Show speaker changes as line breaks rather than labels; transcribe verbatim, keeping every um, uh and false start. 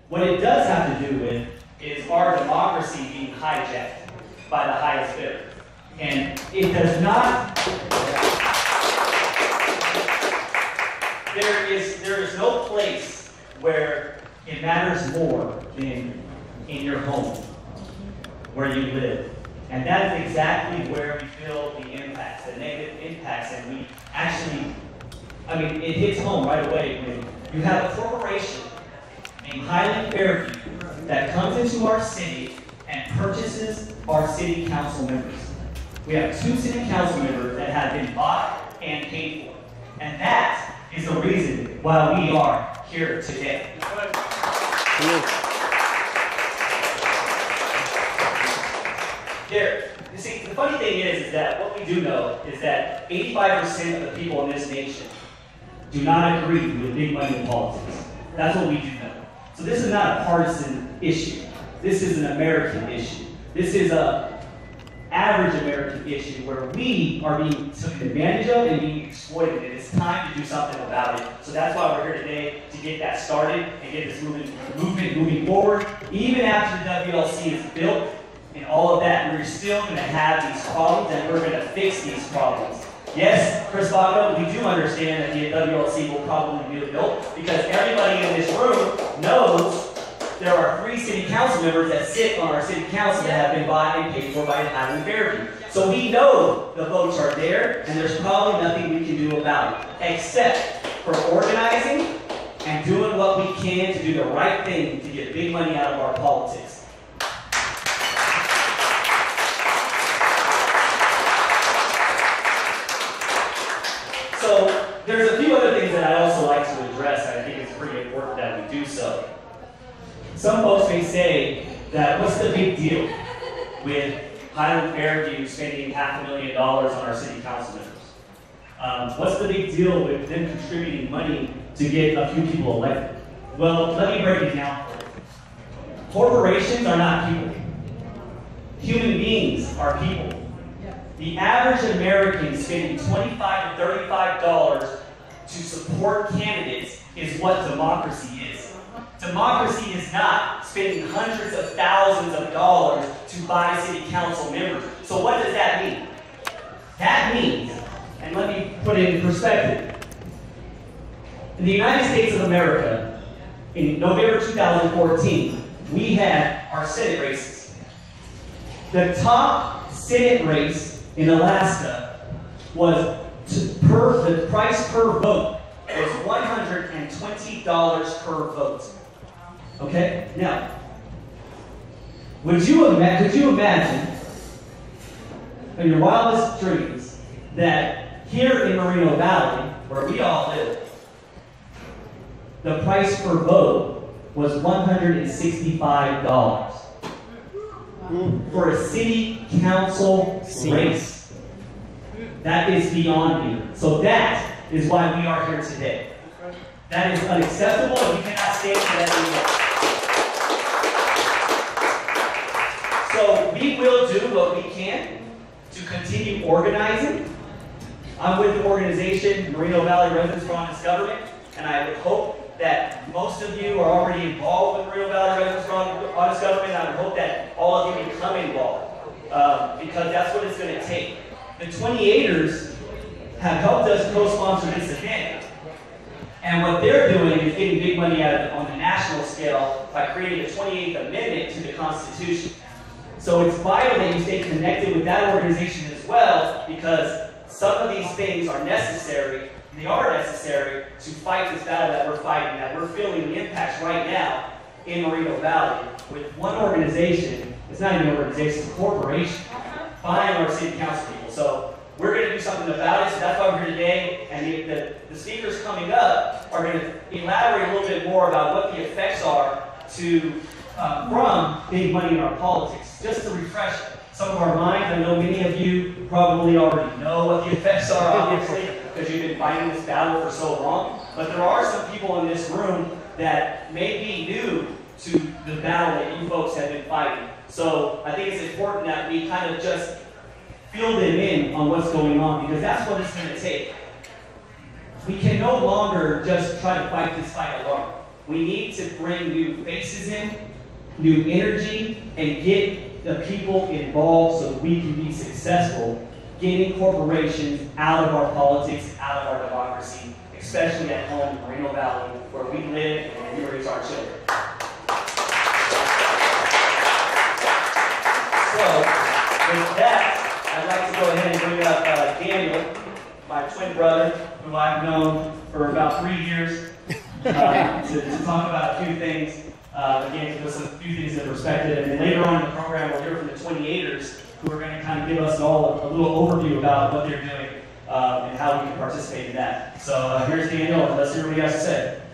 What it does have to do with is our democracy being hijacked by the highest bidder. And it does not, there is, there is no place where it matters more than in your home, where you live. And that is exactly where we feel the impacts, the negative impacts, and we actually, I mean, it hits home right away when you have a corporation named Highland Fairview that comes into our city and purchases our city council members. We have two city council members that have been bought and paid for. And that is the reason why we are here today. Here, you see, the funny thing is, is that what we do know is that eighty-five percent of the people in this nation do not agree with big money in politics. That's what we do know. So this is not a partisan issue. This is an American issue. This is a average American issue where we are being taken advantage of and being exploited, and it's time to do something about it. So that's why we're here today, to get that started and get this movement, movement moving forward. Even after the W L C is built and all of that, we're still going to have these problems, and we're going to fix these problems. Yes, Chris Baca, we do understand that the W L C will probably be built because everybody in this room knows there are three city council members that sit on our city council that have been bought and paid for by Highland Fairview. So we know the votes are there, and there's probably nothing we can do about it, except for organizing and doing what we can to do the right thing to get big money out of our politics. So there's a few other things that I also like to address, and I think it's pretty important that we do so. Some folks may say that what's the big deal with Highland Fairview spending half a million dollars on our city council members? Um, what's the big deal with them contributing money to get a few people elected? Well, let me break it down. Corporations are not people. Human beings are people. The average American spending twenty-five to thirty-five dollars to support candidates is what democracy is. Democracy is not spending hundreds of thousands of dollars to buy city council members. So what does that mean? That means, and let me put it in perspective, in the United States of America, in November two thousand fourteen, we had our Senate races. The top Senate race in Alaska was to, per the price per vote was one hundred twenty dollars per vote. Okay? Now, would you, ima could you imagine in your wildest dreams that here in Moreno Valley, where we all live, the price per vote was one hundred sixty-five dollars for a city council race? That is beyond me. So that is why we are here today. That is unacceptable, and we cannot stand for that anymore. So we will do what we can to continue organizing. I'm with the organization, Moreno Valley Residents for Honest Government, and I would hope that most of you are already involved with Moreno Valley Residents for Honest Government. I would hope that all of you become involved, uh, because that's what it's going to take. The twenty-eighters have helped us co-sponsor this event, and what they're doing is getting big money out of it on the national scale by creating a twenty-eighth Amendment to the Constitution. So it's vital that you stay connected with that organization as well, because some of these things are necessary, and they are necessary to fight this battle that we're fighting, that we're feeling the impacts right now in Moreno Valley with one organization. It's not even an organization, it's a corporation buying our city council people. So we're going to do something about it, so that's why we're here today, and the, the, the speakers coming up are going to elaborate a little bit more about what the effects are to uh, from big money in our politics. Just to refresh some of our minds, I know many of you probably already know what the effects are, obviously, because you've been fighting this battle for so long, but there are some people in this room that may be new to the battle that you folks have been fighting. So I think it's important that we kind of just fill them in on what's going on, because that's what it's going to take. We can no longer just try to fight this fight alone. We need to bring new faces in, new energy, and get the people involved so we can be successful getting corporations out of our politics, out of our democracy, especially at home in Moreno Valley, where we live and we raise our children. So, with that, I'd like to go ahead and bring up uh, Daniel, my twin brother, who I've known for about three years, uh, to, to talk about a few things. Uh, again, to put some few things in perspective. And then later on in the program, we'll hear from the twenty-eighters, who are going to kind of give us all a, a little overview about what they're doing um, and how we can participate in that. So uh, here's Daniel, and let's hear what he has to say.